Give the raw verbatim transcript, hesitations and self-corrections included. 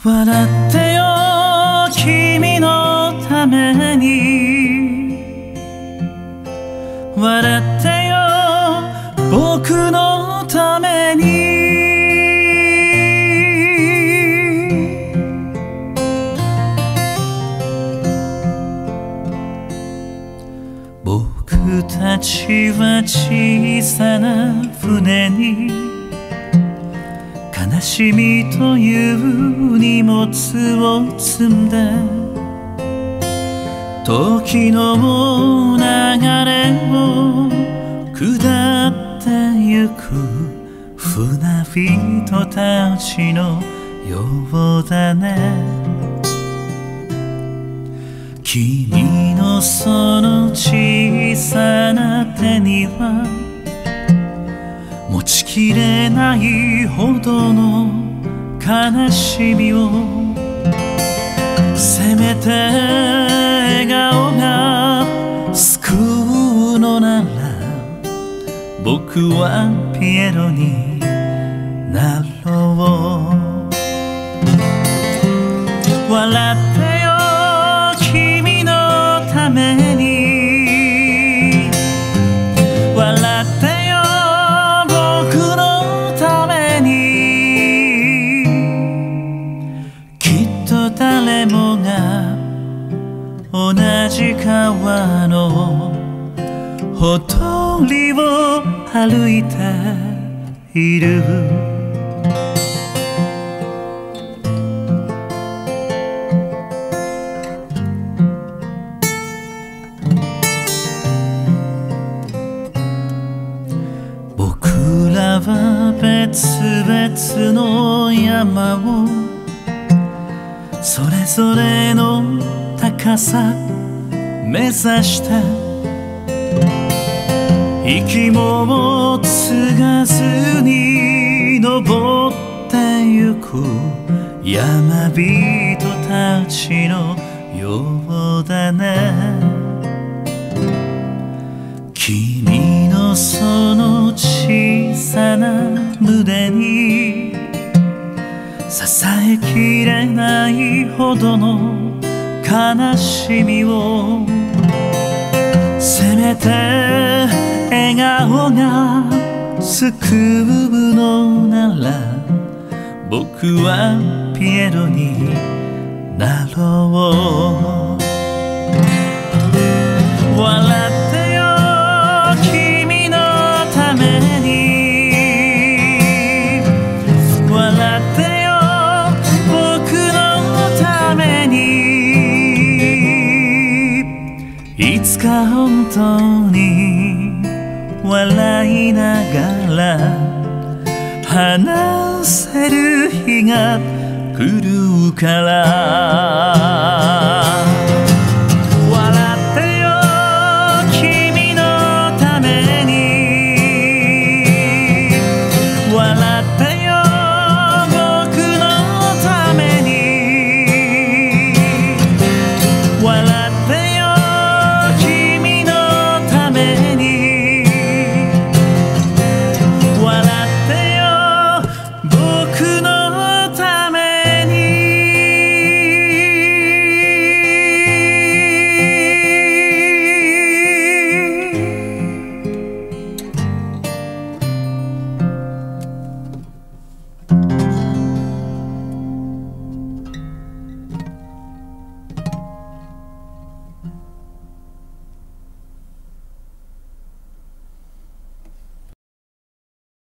笑ってよ君のために、笑ってよ僕のために。僕たちは小さな船に悲しみという荷物を積んで、時の流れを下ってゆく船人たちのようだね。君のその小さな手には持ちきれないほどの悲しみを、せめて笑顔が救うのなら僕はピエロになろう。笑ってよ君のために、笑ってよ僕のために。きっと誰もが同じ川のほとりを歩いている。僕らは別々の山をそれぞれの高さ目指して息も継がずに登ってゆく山人たちのようだね。君のその小さな胸に支えきれないほどの悲しみを、せめて笑顔が救うのなら僕はピエロになろう。笑ってよ君のために、笑ってよ僕のために。いつか本当に笑いながら話せる日が来るから。